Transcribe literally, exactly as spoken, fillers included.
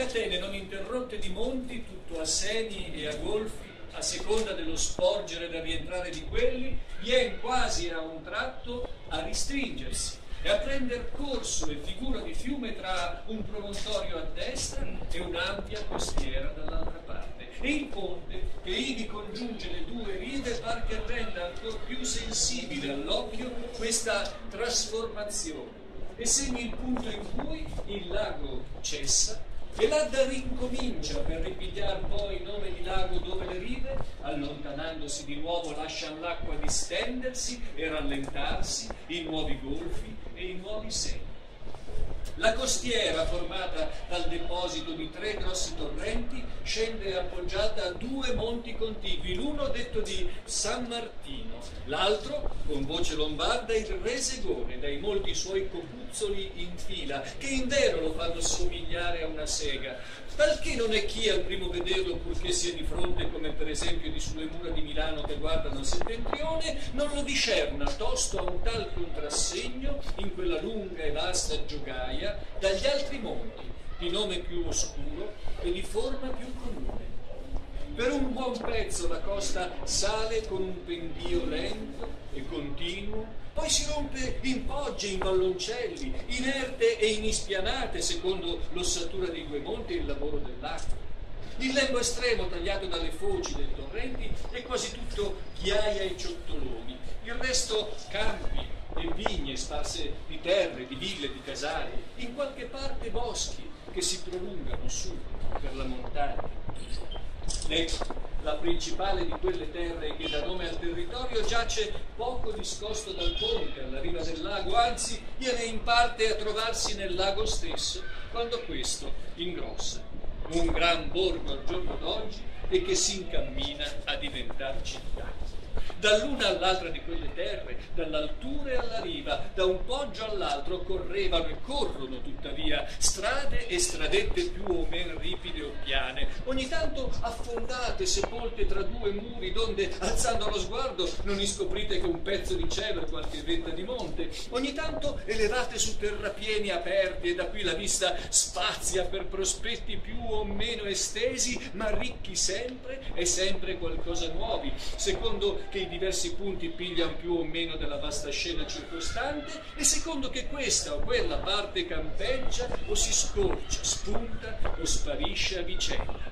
catene non interrotte di monti, tutto a seni e a golfi, a seconda dello sporgere e del rientrare di quelli, vien quasi a un tratto a ristringersi e a prender corso e figura di fiume tra un promontorio a destra e un'ampia costiera dall'altra parte. E il ponte che ivi congiunge le due rive par che renda ancor più sensibile all'occhio questa trasformazione e segni il punto in cui il lago cessa e l'Adda rincomincia per ripigliar poi nome di lago dove le rive, allontanandosi di nuovo, lascian l'acqua distendersi e rallentarsi in nuovi golfi e in nuovi seni. La costiera, formata dal deposito di tre grossi torrenti, scende appoggiata a due monti contigui, l'uno detto di San Martino, l'altro, con voce lombarda, il Resegone, dai molti suoi copuzzoli in fila, che invero lo fanno somigliare a una sega, talché non è chi al primo vederlo, purché sia di fronte, come per esempio di sulle mura di Milano che guardano il settentrione, non lo discerna tosto a un tal contrassegno in quella lunga e vasta giogaia dagli altri monti, di nome più oscuro e di forma più comune. Per un buon pezzo la costa sale con un pendio lento e continuo, poi si rompe in pogge, in valloncelli, inerte e in ispianate, secondo l'ossatura dei due monti e il lavoro dell'acqua. Il lembo estremo, tagliato dalle foci dei torrenti, è quasi tutto ghiaia e ciottoloni, il resto campi e vigne sparse di terre, di ville, di casali, in qualche parte boschi che si prolungano su per la montagna. Ecco, la principale di quelle terre che dà nome al territorio giace poco discosto dal ponte alla riva del lago, anzi viene in parte a trovarsi nel lago stesso quando questo ingrossa un gran borgo al giorno d'oggi e che si incammina a diventar città. Dall'una all'altra di quelle terre, dall'altura alla riva, da un poggio all'altro, correvano e corrono tuttavia strade e stradette più o meno ripide o piane, ogni tanto affondate, sepolte tra due muri, donde, alzando lo sguardo, non iscoprite che un pezzo di cielo e qualche vetta di monte, ogni tanto elevate su terrapieni aperti, e da qui la vista spazia per prospetti più o meno estesi, ma ricchi sempre e sempre qualcosa nuovi, secondo che i diversi punti pigliano più o meno della vasta scena circostante e secondo che questa o quella parte campeggia o si scorcia, spunta o sparisce a vicenda.